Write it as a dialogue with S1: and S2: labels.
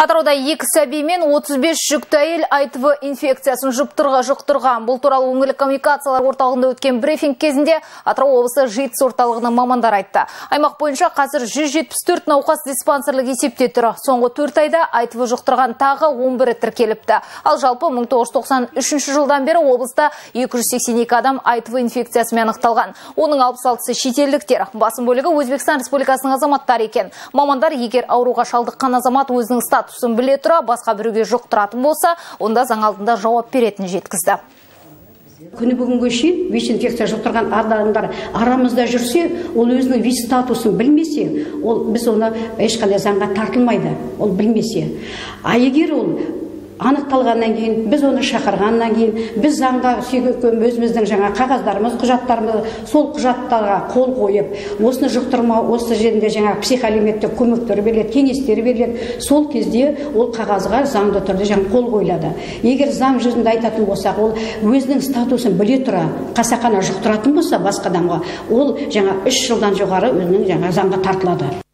S1: Атырауда 2 сәби мен 35 жүкті әйел АИТВ инфекциясын жұқтырған. Бұл туралы өңірлік коммуникациялар орталығында өткен брифинг кезінде Атырау облысы ЖИТС орталығының мамандар айтты. Аймақ бойынша қазір 174 науқас диспансерлік есепте тұр. Соңғы 4 айда АИТВ жұқтырған тағы 11 тіркеліпті. Ал жалпы 1993 жылдан бері облыста 282 адам АИТВ инфекциясымен анықталған. Оның 66-сы шетелдіктер. Басым бөлігі Өзбекстан Республикасының азаматтары екен. Мамандар егер ауруға шалдыққан азамат өзінің статусын біле тұра басқа біреуге жұқтыратын болса, онда заң алдында жауап беретінін жеткізді.
S2: Күні бүгінгі шейін ВИЧ инфекция жұқтырған адамдар арамызда жүрсе, ол өзінің ВИЧ статусын білмесе, біз оны ешқандай заңға тартылмайды, ол білмесе. А егер ол анықталғаннан кейін, біз оны шақырғаннан кейін, біз заңға өзіміздің жаңа қағаздарымыз, құжаттарымыз, сол құжаттарға қол қойып, осыны жұқтырмау, осы жерінде жаңа психоәлеуметтік көмектер беріледі, кеңестер беріледі, сол кезде ол қағазға заңды түрде жаңа қол қойылады. Егер заң жүзінде айтатын болсақ, ол өзінің статусын біле тұра қасақана жұқтыратын болса басқа адамға, ол жаңа 3 жылдан жоғары өзінің жаңа заңға тартылады.